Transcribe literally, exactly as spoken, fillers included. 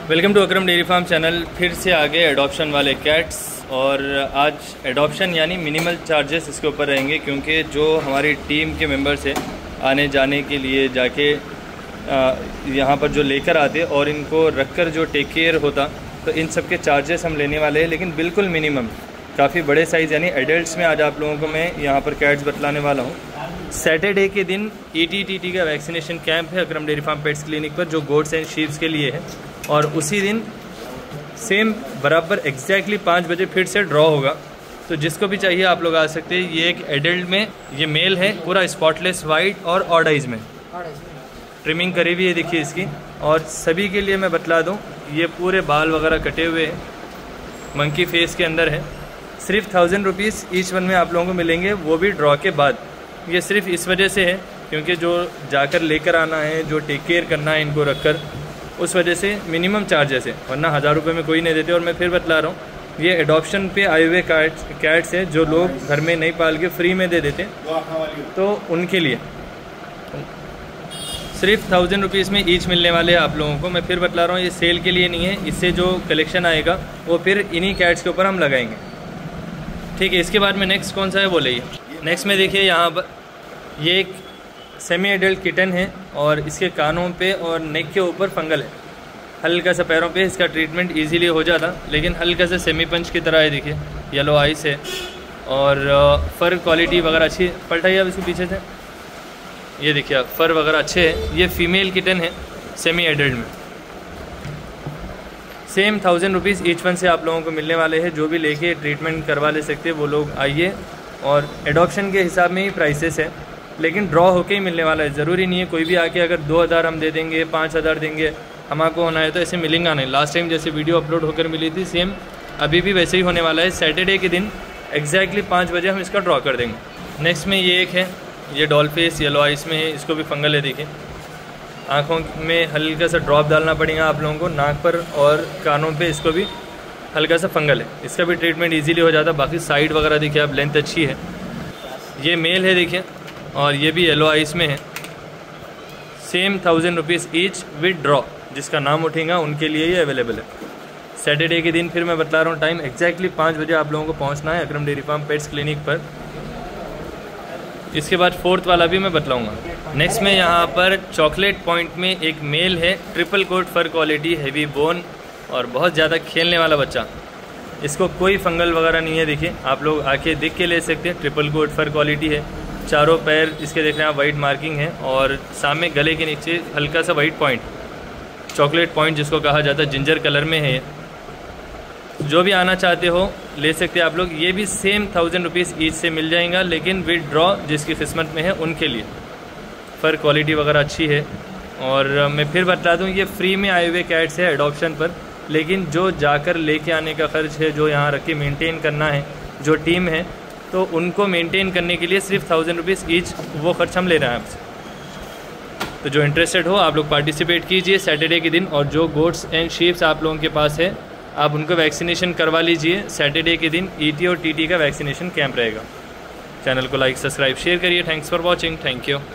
Welcome to Akram dairy farm channel. फिर से आगे एडॉप्शन वाले कैट्स, और आज एडॉप्शन यानी मिनिमल चार्जेस इसके ऊपर रहेंगे, क्योंकि जो हमारी टीम के मेंबर्स हैं आने जाने के लिए जाके यहाँ पर जो लेकर आते और इनको रखकर जो टेक केयर होता, तो इन सब के चार्जेस हम लेने वाले हैं, लेकिन बिल्कुल मिनिमम, काफ़ी बड़े साइज़ यानी एडल्ट्स में आज आप लोगों को मैं यहाँ पर कैट्स बतलाने वाला हूँ। सैटरडे के दिन ई टी टी टी का वैक्सीनेशन कैंप है Akram dairy farm pets clinic पर, जो गोट्स एंड शीप्स के लिए है, और उसी दिन सेम बराबर एग्जैक्टली पाँच बजे फिर से ड्रॉ होगा। तो जिसको भी चाहिए आप लोग आ सकते हैं। ये एक एडल्ट में, ये मेल है, पूरा स्पॉटलेस वाइट और ऑड आइज में ट्रिमिंग करी हुई है, देखिए इसकी। और सभी के लिए मैं बतला दूं, ये पूरे बाल वगैरह कटे हुए हैं, मंकी फेस के अंदर है। सिर्फ थाउजेंड रुपीज़ ईच वन में आप लोगों को मिलेंगे, वो भी ड्रॉ के बाद। ये सिर्फ इस वजह से है क्योंकि जो जाकर लेकर आना है, जो टेक केयर करना है इनको रखकर, उस वजह से मिनिमम चार्जेस है, वरना हज़ार रुपये में कोई नहीं देते। और मैं फिर बतला रहा हूँ, ये एडॉप्शन पे आए हुए कैट्स कैट्स है जो लोग घर में नहीं पाल के फ्री में दे देते, तो उनके लिए सिर्फ थाउजेंड रुपीज़ में ईच मिलने वाले हैं आप लोगों को। मैं फिर बतला रहा हूँ, ये सेल के लिए नहीं है, इससे जो कलेक्शन आएगा वो फिर इन्हीं कैट्स के ऊपर हम लगाएंगे, ठीक है। इसके बाद में नेक्स्ट कौन सा है बोले, ये नेक्स्ट में देखिए यहाँ पर ये एक सेमी एडल्ट किटन है, और इसके कानों पे और नेक के ऊपर फंगल है, हल्का सा पैरों पे इसका ट्रीटमेंट इजीली हो जाता, लेकिन हल्का सा सेमी पंच की तरह है, देखिए येलो आइस है, और फर क्वालिटी वगैरह अच्छी। पलटाइए अब इसके पीछे से, ये देखिए आप, फर वगैरह अच्छे है। ये फीमेल किटन है सेमी एडल्ट में। Same thousand rupees each one से आप लोगों को मिलने वाले हैं। जो भी लेके ट्रीटमेंट करवा ले सकते हैं वो लोग आइए, और एडॉप्शन के हिसाब में ही प्राइसेस है, लेकिन ड्रॉ होके ही मिलने वाला है। ज़रूरी नहीं है कोई भी आके अगर दो हज़ार हम दे देंगे, पाँच हज़ार देंगे, हमको होना है तो ऐसे मिलेंगे नहीं। लास्ट टाइम जैसे वीडियो अपलोड होकर मिली थी, सेम अभी भी वैसे ही होने वाला है। सैटरडे के दिन एग्जैक्टली पाँच बजे हम इसका ड्रॉ कर देंगे। नेक्स्ट में ये एक है, ये डॉल फेस येलो आइस में है, इसको भी फंगल है, देखिए आँखों में हल्का सा ड्रॉप डालना पड़ेगा आप लोगों को, नाक पर और कानों पे इसको भी हल्का सा फंगल है, इसका भी ट्रीटमेंट इजीली हो जाता। बाकी साइड वगैरह देखिए आप, लेंथ अच्छी है। ये मेल है देखिए, और ये भी येलो आइस में है। Same thousand rupees each with draw, जिसका नाम उठेगा उनके लिए ये अवेलेबल है। सैटरडे के दिन फिर मैं बता रहा हूँ, टाइम एग्जैक्टली पाँच बजे आप लोगों को पहुँचना है Akram dairy farm pets clinic पर। इसके बाद फोर्थ वाला भी मैं बतलाऊँगा। नेक्स्ट में यहाँ पर चॉकलेट पॉइंट में एक मेल है, triple coat fur quality, heavy bone और बहुत ज़्यादा खेलने वाला बच्चा। इसको कोई फंगल वगैरह नहीं है, देखिए आप लोग आके देख के ले सकते हैं। ट्रिपल कोट फर क्वालिटी है, चारों पैर इसके देख रहे हैं आप, वाइट मार्किंग है, और सामने गले के नीचे हल्का सा वाइट पॉइंट, चॉकलेट पॉइंट जिसको कहा जाता है, जिंजर कलर में है। जो भी आना चाहते हो ले सकते हैं आप लोग। ये भी सेम थाउजेंड रुपीज़ ईच से मिल जाएगा, लेकिन विद ड्रॉ जिसकी किस्मत में है उनके लिए। फर क्वालिटी वगैरह अच्छी है। और मैं फिर बता दूँ, ये फ्री में आए हुए कैट्स है एडॉप्शन पर, लेकिन जो जाकर लेके आने का खर्च है, जो यहाँ रख के मेनटेन करना है, जो टीम है, तो उनको मेंटेन करने के लिए सिर्फ थाउजेंड रुपीज़ ईच वो खर्च हम ले रहे हैं आपसे। तो जो इंटरेस्टेड हो आप लोग पार्टिसिपेट कीजिए सैटरडे के दिन, और जो गोट्स एंड शीप्स आप लोगों के पास है आप उनको वैक्सीनेशन करवा लीजिए। सैटरडे के दिन ईटी और टीटी का वैक्सीनेशन कैंप रहेगा। चैनल को लाइक सब्सक्राइब शेयर करिए। Thanks for watching. Thank you.